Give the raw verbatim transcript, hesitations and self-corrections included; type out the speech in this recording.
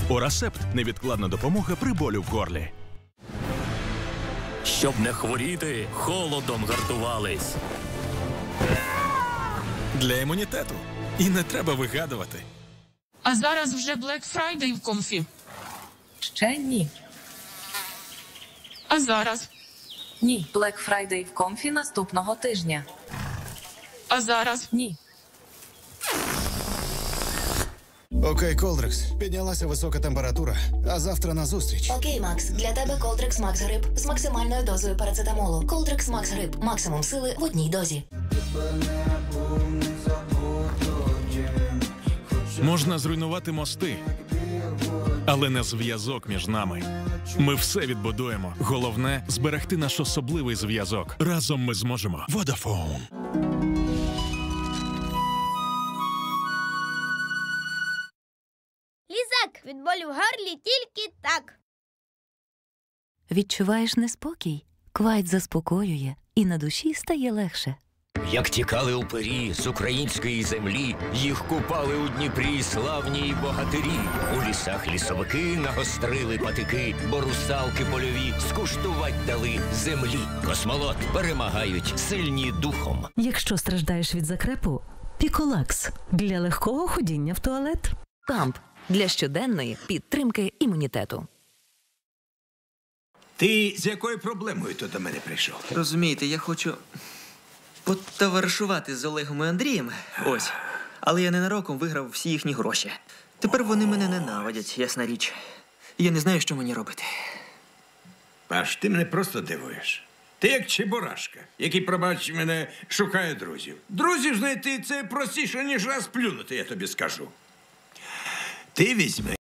Орасепт – невідкладна допомога при болю в горлі. Щоб не хворіти, холодом гартувались. Для імунітету. І не треба вигадувати. А зараз вже Black Friday в Комфі. Ще ні. А зараз? Ні. Black Friday в Комфі наступного тижня. А зараз? Ні. Окей, Колдрекс. Піднялася висока температура, а завтра на зустріч. Окей, Макс. Для тебе Колдрекс Макс Грип з максимальною дозою парацетамолу. Колдрекс Макс Грип. Максимум сили в одній дозі. Можна зруйнувати мости, але не зв'язок між нами. Ми все відбудуємо. Головне – зберегти наш особливий зв'язок. Разом ми зможемо. Vodafone. Лізак, від болю в горлі тільки так. Відчуваєш неспокій? Квайт заспокоює, і на душі стає легше. Як тікали упері з української землі, їх купали у Дніпрі славні й богатирі. У лісах лісовики нагострили патики, бо русалки польові скуштувать дали землі. Космолот перемагають сильні духом. Якщо страждаєш від закрепу, Піколакс для легкого ходіння в туалет. Камп для щоденної підтримки імунітету. Ти з якою проблемою тут до мене прийшов? Розумієте, я хочу потоваришувати з Олегом і Андрієм. Ось. Але я ненароком виграв всі їхні гроші. Тепер вони мене ненавидять, ясна річ. Я не знаю, що мені робити. Паш, ти мене просто дивуєш. Ти як чебурашка, який, пробач мене, шукає друзів. Друзів знайти – це простіше, ніж раз плюнути, я тобі скажу. Ти візьми